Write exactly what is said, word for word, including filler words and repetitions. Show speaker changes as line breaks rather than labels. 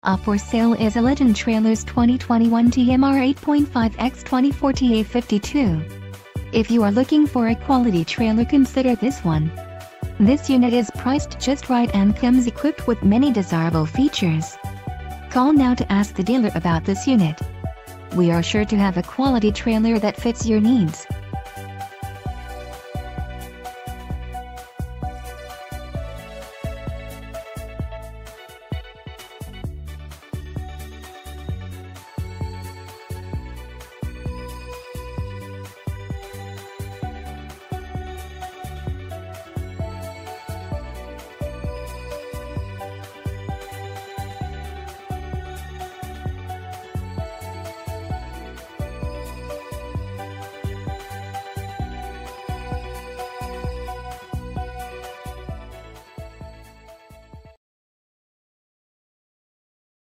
Up for sale is a Legend Trailers twenty twenty-one T M R eight point five X twenty-four T A fifty-two. If you are looking for a quality trailer, consider this one. This unit is priced just right and comes equipped with many desirable features. Call now to ask the dealer about this unit. We are sure to have a quality trailer that fits your needs.